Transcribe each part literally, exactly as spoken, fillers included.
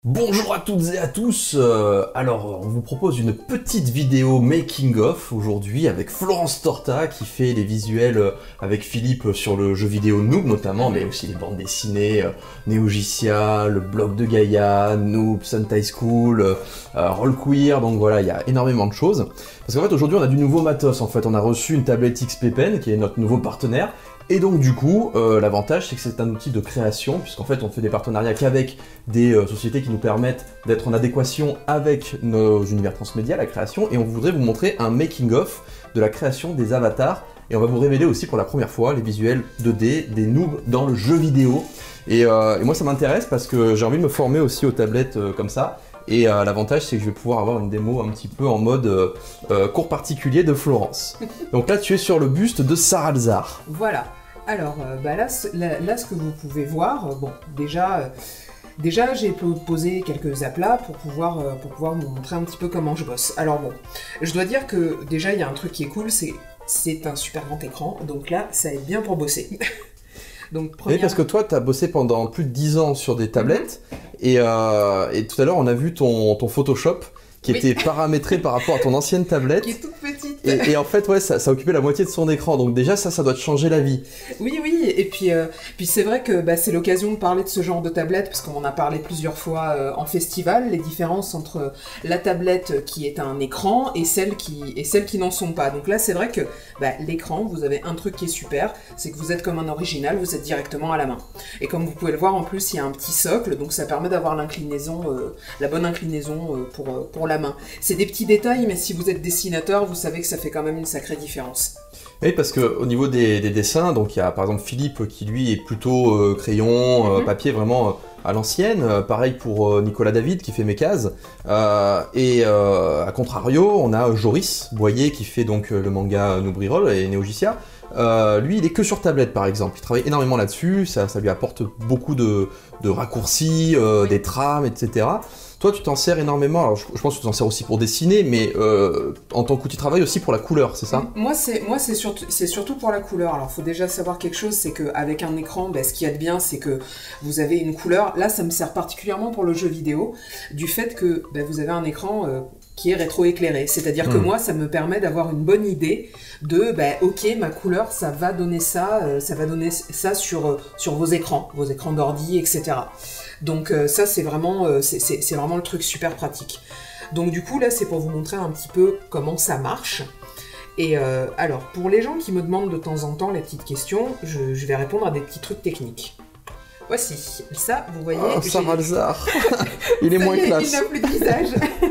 Bonjour à toutes et à tous, euh, alors on vous propose une petite vidéo making of aujourd'hui avec Florence Torta qui fait les visuels avec Philippe sur le jeu vidéo Noob notamment, mais aussi les bandes dessinées, euh, Neogicia, le blog de Gaïa, Noob, Sentai School, euh, Roll Queer, donc voilà, il y a énormément de choses. Parce qu'en fait aujourd'hui on a du nouveau matos, en fait on a reçu une tablette X P Pen qui est notre nouveau partenaire. Et donc du coup, euh, l'avantage c'est que c'est un outil de création, puisqu'en fait on fait des partenariats qu'avec des euh, sociétés qui nous permettent d'être en adéquation avec nos univers transmédia, la création, et on voudrait vous montrer un making-of de la création des avatars, et on va vous révéler aussi pour la première fois les visuels deux D des noobs dans le jeu vidéo. Et, euh, et moi ça m'intéresse parce que j'ai envie de me former aussi aux tablettes euh, comme ça, et euh, l'avantage c'est que je vais pouvoir avoir une démo un petit peu en mode euh, euh, cours particulier de Florence. Donc là tu es sur le buste de Saralzar. Voilà. Alors euh, bah là, là, là, ce que vous pouvez voir, euh, bon, déjà, euh, déjà j'ai posé quelques aplats pour pouvoir, euh, pour pouvoir vous montrer un petit peu comment je bosse. Alors bon, je dois dire que déjà il y a un truc qui est cool, c'est c'est un super grand écran, donc là ça aide bien pour bosser. Donc, première... Oui, parce que toi, tu as bossé pendant plus de dix ans sur des tablettes, mm-hmm. et, euh, et tout à l'heure, on a vu ton, ton Photoshop qui oui. était paramétré par rapport à ton ancienne tablette. Qui est toute petite. Et, et en fait, ouais, ça, ça occupait la moitié de son écran, donc déjà, ça, ça doit te changer la vie. Oui, oui, et puis, euh, puis c'est vrai que bah, c'est l'occasion de parler de ce genre de tablette, parce qu'on en a parlé plusieurs fois euh, en festival, les différences entre la tablette qui est un écran et celles qui, et celles qui n'en sont pas. Donc là, c'est vrai que bah, l'écran, vous avez un truc qui est super, c'est que vous êtes comme un original, vous êtes directement à la main. Et comme vous pouvez le voir, en plus, il y a un petit socle, donc ça permet d'avoir l'inclinaison, euh, la bonne inclinaison euh, pour, euh, pour la main. C'est des petits détails, mais si vous êtes dessinateur, vous savez que ça fait quand même une sacrée différence. Oui, parce qu'au niveau des, des dessins, donc il y a par exemple Philippe qui lui est plutôt euh, crayon, euh, mm-hmm. papier vraiment euh, à l'ancienne. Euh, pareil pour euh, Nicolas David qui fait mes cases. Euh, et euh, à contrario, on a Joris Boyer qui fait donc le manga Noob et Neogicia. Euh, lui, il est que sur tablette par exemple. Il travaille énormément là-dessus. Ça, ça lui apporte beaucoup de, de raccourcis, euh, oui. des trames, et cetera. Toi, tu t'en sers énormément, alors je, je pense que tu t'en sers aussi pour dessiner, mais euh, en tant qu'outil de travail aussi pour la couleur, c'est ça? Moi, c'est moi c'est surtout, surtout pour la couleur. Alors, il faut déjà savoir quelque chose, c'est qu'avec un écran, bah, ce qu'il y a de bien, c'est que vous avez une couleur. Là, ça me sert particulièrement pour le jeu vidéo, du fait que bah, vous avez un écran... Euh, qui est rétro-éclairé. C'est-à-dire que mmh. moi, ça me permet d'avoir une bonne idée de, bah, ok, ma couleur, ça va donner ça, euh, ça va donner ça sur, euh, sur vos écrans, vos écrans d'ordi, et cetera. Donc euh, ça, c'est vraiment, euh, c'est vraiment le truc super pratique. Donc du coup, là, c'est pour vous montrer un petit peu comment ça marche. Et euh, alors, pour les gens qui me demandent de temps en temps les petites questions, je, je vais répondre à des petits trucs techniques. Voici, ça, vous voyez... Oh, Saralzar. Il est ça moins y est, classe. Il n'a plus de visage.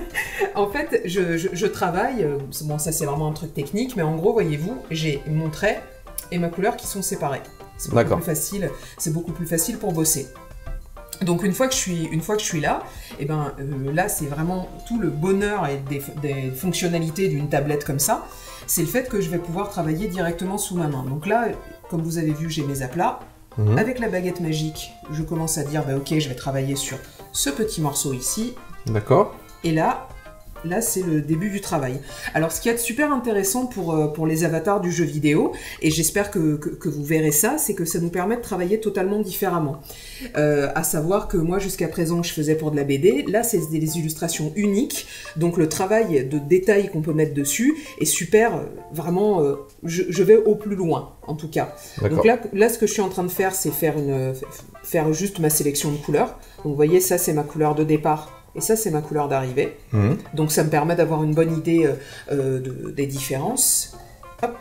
En fait, je, je, je travaille, bon ça c'est vraiment un truc technique, mais en gros, voyez-vous, j'ai mon trait et ma couleur qui sont séparés. C'est beaucoup plus facile, c'est beaucoup plus facile pour bosser. Donc une fois que je suis, une fois que je suis là, et ben euh, là c'est vraiment tout le bonheur et des, des fonctionnalités d'une tablette comme ça, c'est le fait que je vais pouvoir travailler directement sous ma main. Donc là, comme vous avez vu, j'ai mes aplats. Mmh. Avec la baguette magique, je commence à dire, bah, ok, je vais travailler sur ce petit morceau ici. D'accord. Et là, là c'est le début du travail. Alors, ce qui est super intéressant pour, pour les avatars du jeu vidéo, et j'espère que, que, que vous verrez ça, c'est que ça nous permet de travailler totalement différemment. Euh, à savoir que moi, jusqu'à présent, je faisais pour de la B D. Là, c'est des illustrations uniques. Donc, le travail de détail qu'on peut mettre dessus est super, vraiment, euh, je, je vais au plus loin, en tout cas. Donc là, là, ce que je suis en train de faire, c'est faire, une, faire juste ma sélection de couleurs. Donc, vous voyez, ça, c'est ma couleur de départ. Et ça, c'est ma couleur d'arrivée. Mmh. Donc, ça me permet d'avoir une bonne idée euh, de, des différences. Hop.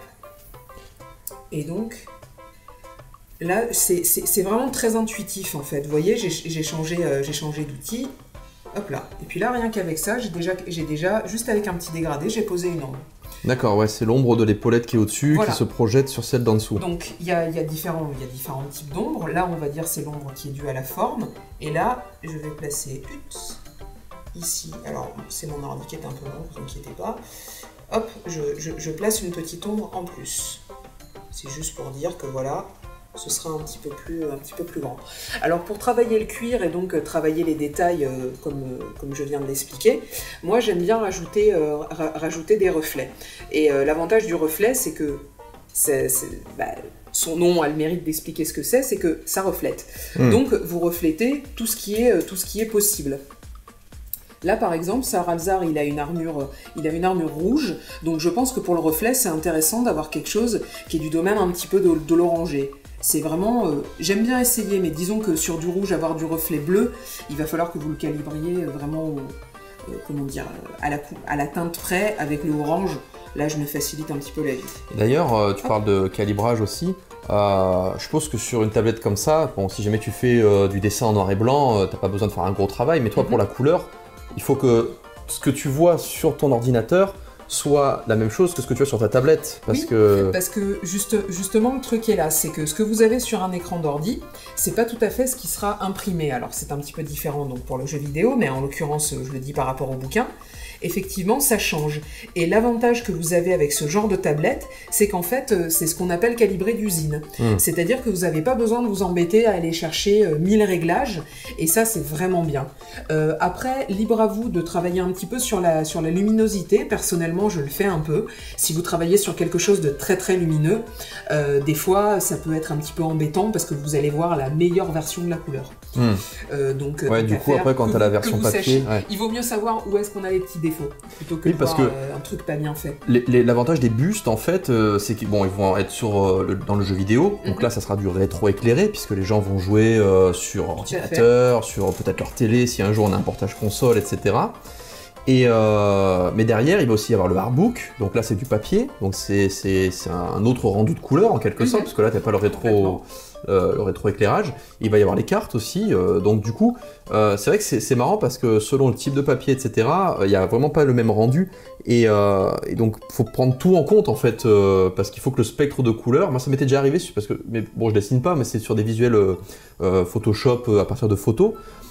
Et donc... Là, c'est vraiment très intuitif en fait. Vous voyez, j'ai changé, euh, j'ai changé d'outil. Hop là. Et puis là, rien qu'avec ça, j'ai déjà, j'ai déjà, juste avec un petit dégradé, j'ai posé une ombre. D'accord, ouais, c'est l'ombre de l'épaulette qui est au-dessus, voilà. Qui se projette sur celle d'en dessous. Donc, il y a, y a différents, y a différents types d'ombres. Là, on va dire c'est l'ombre qui est due à la forme. Et là, je vais placer ups, ici. Alors, c'est mon ordi qui est un peu long, ne vous inquiétez pas. Hop, je, je, je place une petite ombre en plus. C'est juste pour dire que voilà... ce sera un petit peu plus, un petit peu plus grand. Alors pour travailler le cuir et donc euh, travailler les détails euh, comme, euh, comme je viens de l'expliquer, moi j'aime bien rajouter, euh, ra rajouter des reflets. Et euh, l'avantage du reflet, c'est que c'est, bah, son nom a le mérite d'expliquer ce que c'est, c'est que ça reflète. Mmh. Donc vous reflétez tout ce qui est, tout ce qui est possible. Là, par exemple, Saralzar, il a une armure, il a une armure rouge, donc je pense que pour le reflet, c'est intéressant d'avoir quelque chose qui est du domaine un petit peu de, de l'orangé. C'est vraiment... Euh, j'aime bien essayer, mais disons que sur du rouge, avoir du reflet bleu, il va falloir que vous le calibriez vraiment, euh, comment dire, à la, à la teinte près, avec le orange. Là, je me facilite un petit peu la vie. D'ailleurs, euh, tu Hop. parles de calibrage aussi. Euh, je pense que sur une tablette comme ça, bon, si jamais tu fais euh, du dessin en noir et blanc, euh, t'as pas besoin de faire un gros travail, mais toi, mm-hmm. pour la couleur, il faut que ce que tu vois sur ton ordinateur soit la même chose que ce que tu as sur ta tablette. Parce oui, que, parce que juste, justement, le truc est là, c'est que ce que vous avez sur un écran d'ordi, c'est pas tout à fait ce qui sera imprimé. Alors, c'est un petit peu différent donc, pour le jeu vidéo, mais en l'occurrence, je le dis par rapport au bouquin. Effectivement, ça change. Et l'avantage que vous avez avec ce genre de tablette, c'est qu'en fait, c'est ce qu'on appelle calibrer d'usine. Mmh. C'est-à-dire que vous n'avez pas besoin de vous embêter à aller chercher euh, mille réglages, et ça, c'est vraiment bien. Euh, après, libre à vous de travailler un petit peu sur la, sur la luminosité. Personnellement, je le fais un peu. Si vous travaillez sur quelque chose de très très lumineux, euh, des fois, ça peut être un petit peu embêtant parce que vous allez voir la meilleure version de la couleur. Mmh. Euh, donc, ouais, du coup, après, quand tu as la version papier... Ouais. Il vaut mieux savoir où est-ce qu'on a les petits défauts, plutôt que oui, de parce voir que euh, un truc pas bien fait. L'avantage des bustes, en fait, euh, c'est qu'ils bon, ils vont être sur, euh, le, dans le jeu vidéo, donc mm-hmm. là, ça sera du rétro-éclairé, puisque les gens vont jouer euh, sur ordinateur, sur peut-être leur télé, si un jour on a un portage console, et cetera. Et, euh, mais derrière, il va aussi y avoir le hardbook, donc là, c'est du papier, donc c'est un autre rendu de couleur, en quelque mm-hmm. sorte, parce que là, t'as pas le rétro... Euh, le rétroéclairage, il va y avoir les cartes aussi, euh, donc du coup, euh, c'est vrai que c'est marrant parce que selon le type de papier, et cetera, il n'y a vraiment pas le même rendu, et, euh, et donc il faut prendre tout en compte en fait, euh, parce qu'il faut que le spectre de couleurs, moi ça m'était déjà arrivé, parce que, mais bon je dessine pas, mais c'est sur des visuels euh, euh, Photoshop euh, à partir de photos,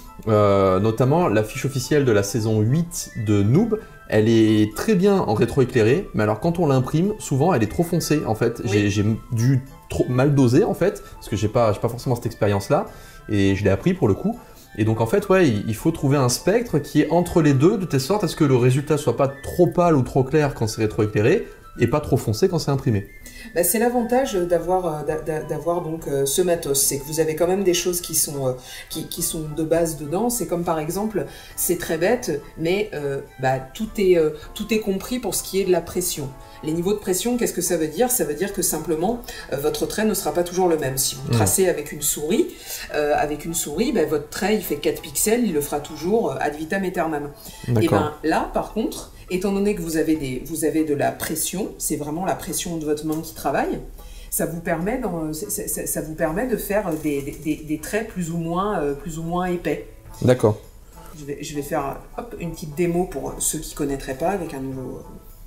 euh, notamment la fiche officielle de la saison huit de Noob, elle est très bien en rétroéclairé, mais alors quand on l'imprime, souvent elle est trop foncée en fait, oui. j'ai dû trop mal doser en fait, parce que j'ai pas, j'ai pas forcément cette expérience là, et je l'ai appris pour le coup, et donc en fait ouais, il faut trouver un spectre qui est entre les deux, de telle sorte à ce que le résultat soit pas trop pâle ou trop clair quand c'est rétroéclairé, et pas trop foncé quand c'est imprimé. Bah, c'est l'avantage d'avoir d'avoir donc euh, ce matos, c'est que vous avez quand même des choses qui sont, euh, qui, qui sont de base dedans. C'est comme par exemple, c'est très bête, mais euh, bah, tout, est, euh, tout est compris pour ce qui est de la pression. Les niveaux de pression, qu'est-ce que ça veut dire? Ça veut dire que simplement, euh, votre trait ne sera pas toujours le même. Si vous tracez mmh. avec une souris, euh, avec une souris, bah, votre trait il fait quatre pixels, il le fera toujours euh, ad vitam aeternam. Et ben là, par contre, étant donné que vous avez, des, vous avez de la pression, c'est vraiment la pression de votre main qui travaille, ça vous permet, dans, ça, ça, ça vous permet de faire des, des, des traits plus ou moins, euh, plus ou moins épais. D'accord. Je vais, je vais faire hop, une petite démo pour ceux qui ne connaîtraient pas avec un nouveau,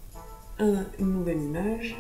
un, une nouvelle image.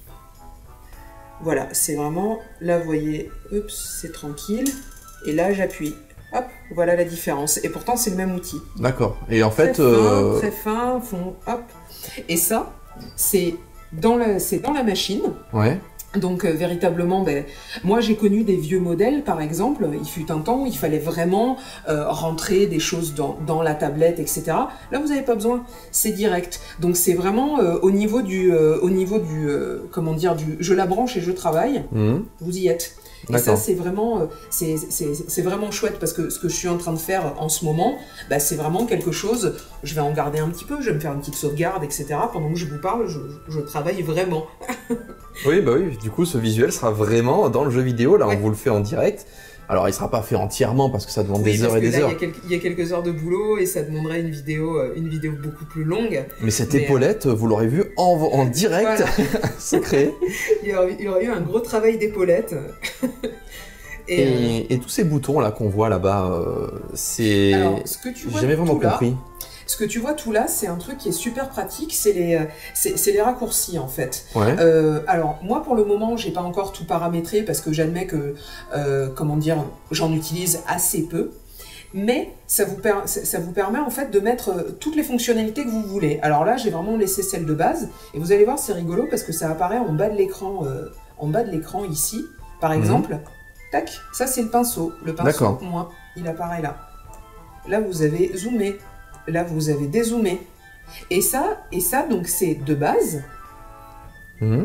Voilà, c'est vraiment, là vous voyez, c'est tranquille, et là j'appuie. Hop, voilà la différence. Et pourtant, c'est le même outil. D'accord. Et en fait... Très fin, euh... très fin, fond, hop. Et ça, c'est dans, la, dans la machine. Ouais. Donc, euh, véritablement, ben, moi, j'ai connu des vieux modèles, par exemple. Il fut un temps où il fallait vraiment euh, rentrer des choses dans, dans la tablette, et cetera. Là, vous n'avez pas besoin. C'est direct. Donc, c'est vraiment euh, au niveau du... Euh, au niveau du euh, comment dire, du je la branche et je travaille. Mmh. Vous y êtes. Et ça, c'est vraiment, c'est vraiment chouette parce que ce que je suis en train de faire en ce moment, bah, c'est vraiment quelque chose, je vais en garder un petit peu, je vais me faire une petite sauvegarde, et cetera. Pendant que je vous parle, je, je travaille vraiment. Oui, bah oui, du coup, ce visuel sera vraiment dans le jeu vidéo, là, ouais. On vous le fait en direct. Alors, il ne sera pas fait entièrement parce que ça demande oui, des heures et des là, heures. Il y, il y a quelques heures de boulot et ça demanderait une vidéo, une vidéo beaucoup plus longue. Mais cette mais épaulette, euh... vous l'aurez vue en, en direct, voilà. Secret. il, y aurait, il y aurait eu un gros travail d'épaulette. et, et, euh... et tous ces boutons là qu'on voit là-bas, euh, c'est... J'ai jamais vraiment compris. Là, ce que tu vois tout là, c'est un truc qui est super pratique, c'est les, c'est les raccourcis en fait. Ouais. Euh, alors moi pour le moment, j'ai pas encore tout paramétré parce que j'admets que, euh, comment dire, j'en utilise assez peu. Mais ça vous, per ça vous permet en fait de mettre toutes les fonctionnalités que vous voulez. Alors là, j'ai vraiment laissé celle de base et vous allez voir, c'est rigolo parce que ça apparaît en bas de l'écran, euh, en bas de l'écran ici, par exemple. Mmh. Tac, ça c'est le pinceau. Le pinceau, moi, il apparaît là. Là, vous avez zoomé. Là, vous avez dézoomé. Et ça, et ça donc, c'est de base. Mmh.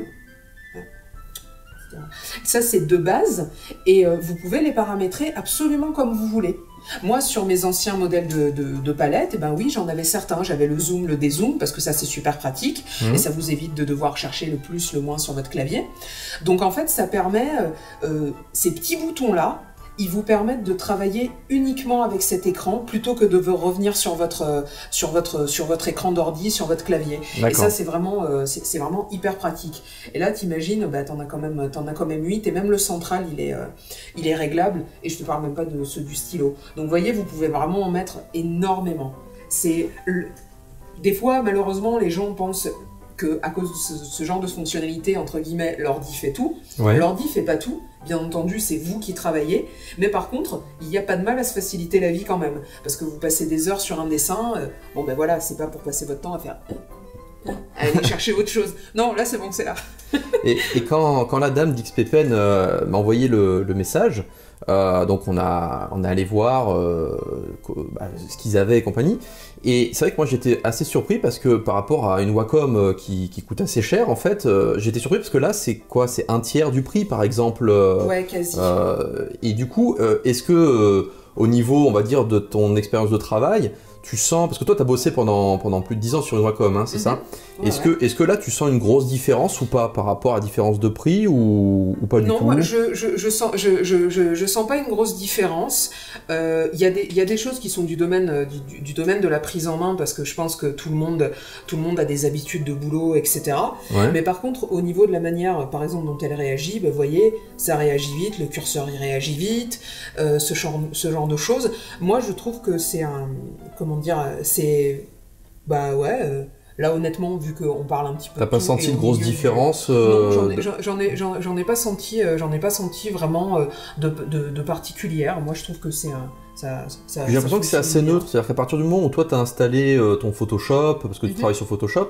Ça, c'est de base. Et euh, vous pouvez les paramétrer absolument comme vous voulez. Moi, sur mes anciens modèles de, de, de palettes, eh ben oui, j'en avais certains. J'avais le zoom, le dézoom, parce que ça, c'est super pratique. Mmh. Et ça vous évite de devoir chercher le plus, le moins sur votre clavier. Donc, en fait, ça permet, euh, ces petits boutons-là, ils vous permettent de travailler uniquement avec cet écran plutôt que de revenir sur votre, sur votre, sur votre écran d'ordi, sur votre clavier. Et ça, c'est vraiment, euh, c'est vraiment hyper pratique. Et là, t'imagines, bah, t'en as quand même, t'en as quand même huit, et même le central, il est, euh, il est réglable, et je te parle même pas de ceux du stylo. Donc, vous voyez, vous pouvez vraiment en mettre énormément. C'est le... Des fois, malheureusement, les gens pensent que à cause de ce, ce genre de fonctionnalité, entre guillemets, l'ordi fait tout. Ouais. L'ordi fait pas tout. Bien entendu, c'est vous qui travaillez, mais par contre, il n'y a pas de mal à se faciliter la vie quand même, parce que vous passez des heures sur un dessin, euh, bon ben voilà, c'est pas pour passer votre temps à faire... Allez chercher autre chose. Non, là c'est bon, c'est là. et, et quand, quand la dame d'X P Pen euh, m'a envoyé le, le message, euh, donc on a, on a allé voir euh, bah, ce qu'ils avaient et compagnie, et c'est vrai que moi j'étais assez surpris parce que par rapport à une Wacom qui, qui coûte assez cher, en fait, euh, j'étais surpris parce que là c'est quoi? C'est un tiers du prix par exemple. Euh, ouais, quasi. Euh, et du coup, euh, est-ce que euh, au niveau, on va dire, de ton expérience de travail, tu sens, parce que toi tu as bossé pendant, pendant plus de dix ans sur une Wacom, hein, c'est mm-hmm. ça? Ouais, Est-ce ouais. que, est-ce que là tu sens une grosse différence ou pas par rapport à la différence de prix ou, ou pas du non, tout? Non, je, je, je, sens, je, je, je, je sens pas une grosse différence. Il euh, y, y a des choses qui sont du domaine, du, du domaine de la prise en main, parce que je pense que tout le monde, tout le monde a des habitudes de boulot, et cetera. Ouais. Mais par contre, au niveau de la manière, par exemple, dont elle réagit, bah, vous voyez, ça réagit vite, le curseur il réagit vite, euh, ce, genre, ce genre de choses. Moi, je trouve que c'est un... Comment dire, c'est... Bah ouais... Euh, Là, honnêtement, vu qu'on parle un petit peu... T'as pas senti de grosse différence euh, Non, j'en ai, j'en ai, j'en ai pas senti, euh, j'en ai pas senti vraiment euh, de, de, de particulière. Moi, je trouve que c'est un... Ça, ça, J'ai l'impression que c'est assez neutre, c'est-à-dire qu'à partir du moment où toi t'as installé euh, ton Photoshop, parce que tu mm-hmm. travailles sur Photoshop,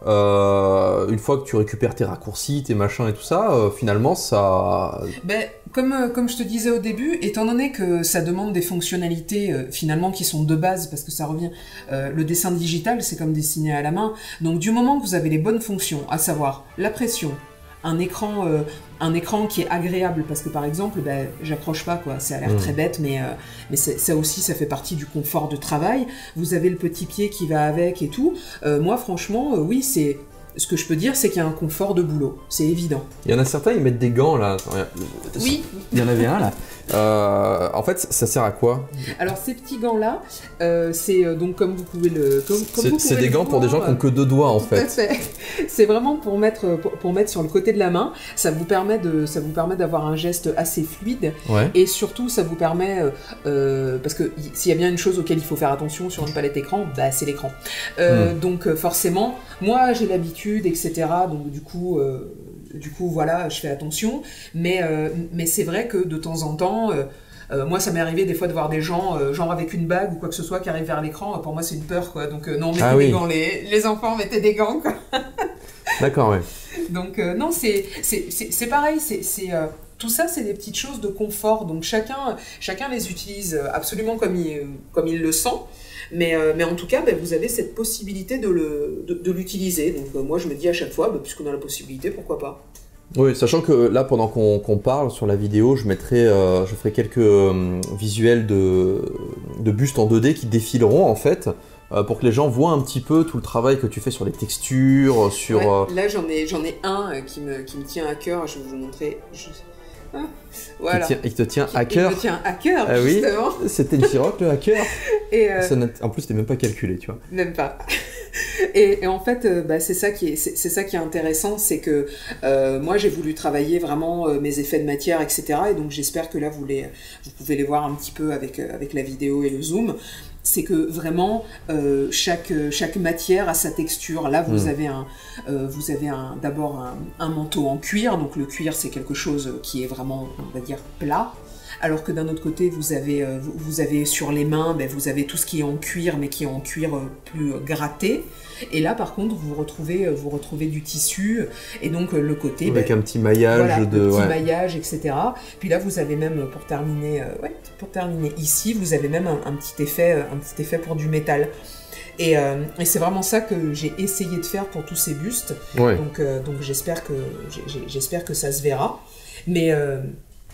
euh, une fois que tu récupères tes raccourcis, tes machins et tout ça, euh, finalement ça... Ben, comme, euh, comme je te disais au début, étant donné que ça demande des fonctionnalités euh, finalement qui sont de base, parce que ça revient, euh, le dessin digital c'est comme dessiner à la main, donc du moment que vous avez les bonnes fonctions, à savoir la pression, un écran, euh, un écran qui est agréable, parce que par exemple, ben, j'accroche pas, quoi. Ça a l'air mmh. très bête, mais, euh, mais ça aussi, ça fait partie du confort de travail. Vous avez le petit pied qui va avec et tout. Euh, moi, franchement, euh, oui, c'est... Ce que je peux dire, c'est qu'il y a un confort de boulot. C'est évident. Il y en a certains, ils mettent des gants, là. Oui. Il y en avait un, là. Euh, en fait, ça sert à quoi? Alors, ces petits gants-là, euh, c'est euh, donc comme vous pouvez le... C'est des gants voir, pour des gens qui n'ont que deux doigts, en fait. C'est vraiment pour mettre, pour, pour mettre sur le côté de la main. Ça vous permet de, ça vous permet d'avoir un geste assez fluide. Ouais. Et surtout, ça vous permet... Euh, parce que s'il y a bien une chose auquel il faut faire attention sur une palette écran, bah, c'est l'écran. Euh, hmm. Donc, forcément, moi, j'ai l'habitude, et cetera. Donc, du coup... Euh, Du coup, voilà, je fais attention, mais, euh, mais c'est vrai que de temps en temps, euh, euh, moi, ça m'est arrivé des fois de voir des gens, euh, genre avec une bague ou quoi que ce soit, qui arrivent vers l'écran. Pour moi, c'est une peur, quoi. Donc, euh, non, mettez ah, des oui. gants, les, les enfants, mettez des gants, quoi. D'accord, ouais. Donc, euh, non, c'est pareil, c'est... Euh, tout ça, c'est des petites choses de confort, donc chacun, chacun les utilise absolument comme il, comme il le sent. Mais, euh, mais en tout cas, bah, vous avez cette possibilité de l'utiliser. De, de Donc bah, moi, je me dis à chaque fois, bah, puisqu'on a la possibilité, pourquoi pas. Oui, sachant que là, pendant qu'on qu'on parle sur la vidéo, je mettrai, euh, je ferai quelques euh, visuels de, de bustes en deux D qui défileront, en fait, euh, pour que les gens voient un petit peu tout le travail que tu fais sur les textures, sur... Ouais, là, j'en ai, j'en ai un euh, qui, me, qui me tient à cœur, je vais vous montrer... Je... Ah, voilà. il, il te tient à cœur. Il me tient à cœur, ah, justement. Oui, c'était une Chiroc, le hacker. Et euh... Ça en plus, c'était même pas calculé, tu vois. Même pas. Et, et en fait, euh, bah, c'est ça qui est, c'est ça qui est intéressant, c'est que euh, moi, j'ai voulu travailler vraiment euh, mes effets de matière, et cetera. Et donc, j'espère que là, vous, les, vous pouvez les voir un petit peu avec, euh, avec la vidéo et le zoom. C'est que vraiment euh, chaque, chaque matière a sa texture. Là, vous mmh. avez un, euh, vous avez un, d'abord un, un manteau en cuir. Donc le cuir, c'est quelque chose qui est vraiment, on va dire, plat. Alors que d'un autre côté, vous avez, euh, vous avez sur les mains, ben, vous avez tout ce qui est en cuir, mais qui est en cuir euh, plus gratté. Et là, par contre, vous retrouvez, vous retrouvez du tissu, et donc le côté... Avec ben, un petit maillage voilà, de... petit ouais. maillage, et cetera. Puis là, vous avez même, pour terminer, euh, ouais, pour terminer ici, vous avez même un, un, petit, effet, un petit effet pour du métal. Et, euh, et c'est vraiment ça que j'ai essayé de faire pour tous ces bustes. Ouais. Donc, euh, donc j'espère que, j'espère que ça se verra. Mais... Euh,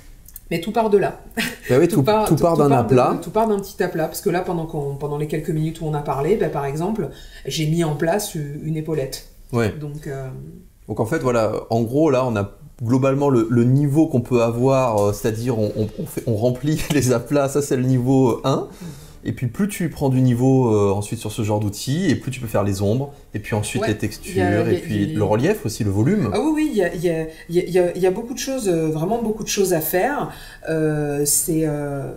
Mais tout part de là. Bah oui, tout, tout part, tout part d'un aplat. Tout part d'un petit aplat, parce que là, pendant, qu'on, pendant les quelques minutes où on a parlé, bah, par exemple, j'ai mis en place une épaulette. Ouais. Donc, euh... Donc en fait, voilà, en gros, là, on a globalement le, le niveau qu'on peut avoir, euh, c'est-à-dire on, on, on, fait, on remplit les aplats, ça c'est le niveau un. Et puis plus tu prends du niveau euh, ensuite sur ce genre d'outils, et plus tu peux faire les ombres, et puis ensuite ouais, les textures, y a, y a, et puis y a... le relief aussi, le volume. Ah oui, oui, il y a, y, a, y, a, y a beaucoup de choses, vraiment beaucoup de choses à faire. Euh, c'est... Euh...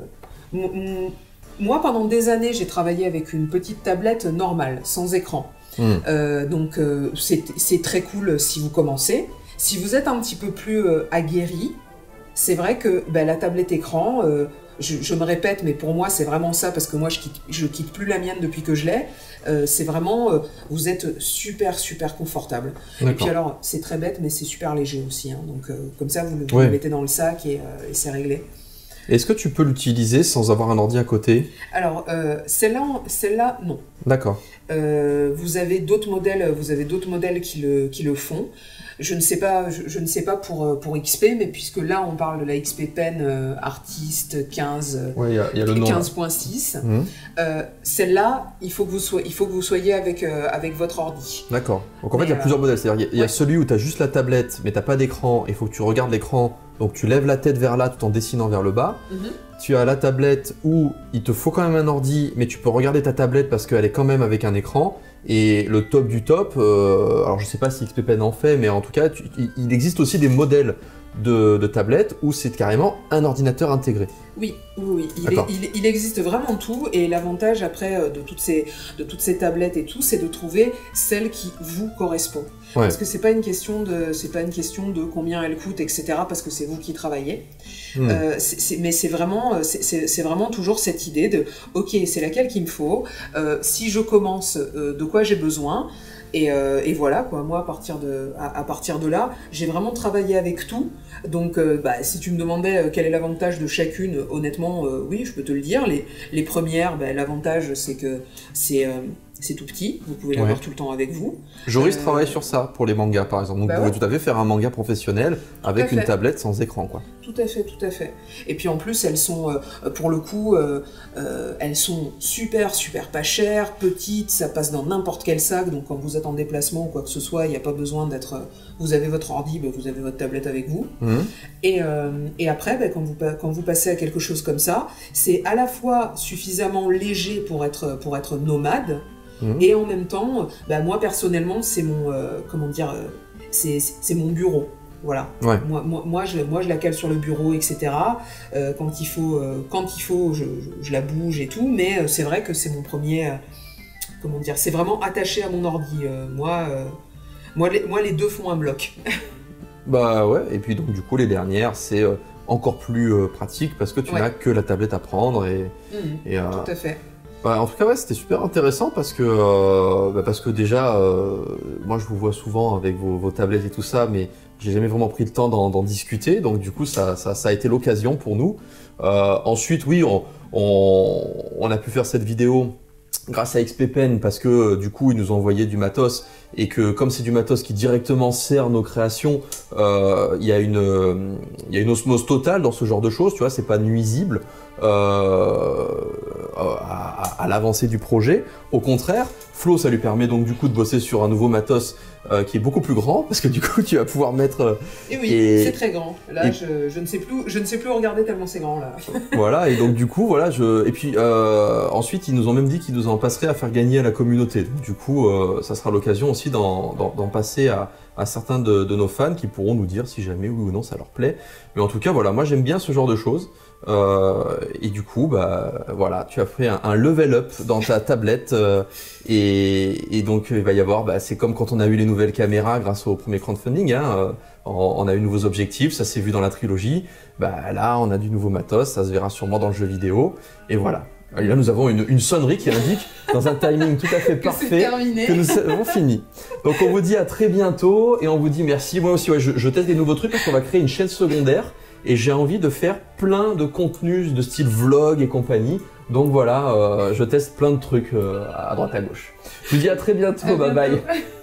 Moi, pendant des années, j'ai travaillé avec une petite tablette normale, sans écran. Mmh. Euh, donc euh, c'est très cool si vous commencez. Si vous êtes un petit peu plus euh, aguerri, c'est vrai que ben, la tablette écran... Euh, Je, je me répète, mais pour moi, c'est vraiment ça, parce que moi, je quitte, je quitte plus la mienne depuis que je l'ai. Euh, c'est vraiment, euh, vous êtes super, super confortable. Et puis alors, c'est très bête, mais c'est super léger aussi. Hein, donc, euh, comme ça, vous le, vous ouais. le mettez dans le sac et, euh, et c'est réglé. Est-ce que tu peux l'utiliser sans avoir un ordi à côté? Alors, euh, celle-là, celle-là, non. D'accord. Euh, vous avez d'autres modèles, vous avez d'autres modèles qui le, qui le font. Je ne sais pas, je, je ne sais pas pour, pour X P, mais puisque là on parle de la X P Pen euh, Artist quinze, ouais, y a, y a le quinze point six, mmh. euh, celle-là, il faut que vous soyez, il faut que vous soyez avec, euh, avec votre ordi. D'accord. Donc en fait, il y a euh, plusieurs modèles. C'est-à-dire, il y, y ouais. a celui où tu as juste la tablette, mais tu n'as pas d'écran, il faut que tu regardes l'écran, donc tu lèves la tête vers là tout en dessinant vers le bas. Mmh. Tu as la tablette où il te faut quand même un ordi, mais tu peux regarder ta tablette parce qu'elle est quand même avec un écran. Et le top du top, euh, alors je sais pas si X P Pen en fait, mais en tout cas, tu, il, il existe aussi des modèles de, de tablettes où c'est carrément un ordinateur intégré. Oui, oui, oui. Il, est, il, il existe vraiment tout, et l'avantage après de toutes ces, de toutes ces tablettes et tout, c'est de trouver celle qui vous correspond. Ouais. Parce que c'est pas une question de, c'est pas une question de combien elle coûte, et cetera. Parce que c'est vous qui travaillez. Mmh. Euh, c'est, c'est, mais c'est vraiment, c'est vraiment toujours cette idée de, ok, c'est laquelle qu'il me faut. Euh, si je commence, euh, de quoi j'ai besoin. Et, euh, et voilà, quoi. Moi, à partir de, à, à partir de là, j'ai vraiment travaillé avec tout. Donc, euh, bah, si tu me demandais euh, quel est l'avantage de chacune, euh, honnêtement, euh, oui, je peux te le dire. Les, les premières, bah, l'avantage, c'est que c'est euh, c'est tout petit. Vous pouvez l'avoir ouais. tout le temps avec vous. Joris euh... travaille sur ça pour les mangas, par exemple. Donc, bah vous pouvez ouais. tout à fait faire un manga professionnel tout avec une tablette sans écran, quoi. Tout à fait, tout à fait. Et puis en plus, elles sont, euh, pour le coup, euh, euh, elles sont super, super pas chères, petites, ça passe dans n'importe quel sac, donc quand vous êtes en déplacement ou quoi que ce soit, il n'y a pas besoin d'être... Euh, vous avez votre ordi, bah, vous avez votre tablette avec vous. Mmh. Et, euh, et après, bah, quand, vous, quand vous passez à quelque chose comme ça, c'est à la fois suffisamment léger pour être, pour être nomade, mmh. et en même temps, bah, moi personnellement, c'est mon, euh, comment dire, euh, c'est mon bureau. Voilà. Ouais. Moi, moi, moi, je, moi, je la cale sur le bureau, et cetera. Euh, quand il faut, euh, quand il faut, je, je, je la bouge et tout. Mais euh, c'est vrai que c'est mon premier, euh, comment dire, c'est vraiment attaché à mon ordi. Euh, moi, euh, moi, les, moi, les deux font un bloc. Bah ouais. Et puis donc du coup, les dernières, c'est euh, encore plus euh, pratique parce que tu ouais. n'as que la tablette à prendre et. Mmh, et euh, tout à fait. Bah, en tout cas, ouais, c'était super intéressant parce que, euh, bah, parce que déjà, euh, moi je vous vois souvent avec vos, vos tablettes et tout ça, mais j'ai jamais vraiment pris le temps d'en discuter, donc du coup ça, ça, ça a été l'occasion pour nous. Euh, ensuite, oui, on, on, on a pu faire cette vidéo grâce à X P Pen parce que du coup ils nous ont envoyé du matos et que comme c'est du matos qui directement sert nos créations, euh, il y a une, il y a une osmose totale dans ce genre de choses, tu vois, c'est pas nuisible. Euh, à, à, à l'avancée du projet. Au contraire, Flo, ça lui permet donc du coup de bosser sur un nouveau matos euh, qui est beaucoup plus grand parce que du coup tu vas pouvoir mettre. Euh, et oui, et... c'est très grand. Là, et... je, je ne sais plus, je ne sais plus regarder tellement c'est grand là. Voilà, et donc du coup, voilà, je. Et puis euh, ensuite, ils nous ont même dit qu'ils nous en passeraient à faire gagner à la communauté. Donc du coup, euh, ça sera l'occasion aussi d'en passer à. à certains de, de nos fans qui pourront nous dire si jamais oui ou non ça leur plaît. Mais en tout cas, voilà, moi j'aime bien ce genre de choses. Euh, et du coup, bah voilà, tu as fait un, un level up dans ta tablette euh, et, et donc il va y avoir, bah, c'est comme quand on a eu les nouvelles caméras grâce au premier crowdfunding, hein, euh, on, on a eu de nouveaux objectifs, ça s'est vu dans la trilogie. Bah là, on a du nouveau matos, ça se verra sûrement dans le jeu vidéo. Et voilà. Et là, nous avons une, une sonnerie qui indique, dans un timing tout à fait parfait, que nous avons fini. Donc, on vous dit à très bientôt et on vous dit merci. Moi aussi, ouais, je, je teste des nouveaux trucs parce qu'on va créer une chaîne secondaire et j'ai envie de faire plein de contenus de style vlog et compagnie. Donc voilà, euh, je teste plein de trucs euh, à droite à gauche. Je vous dis à très bientôt, à bye bientôt. Bye.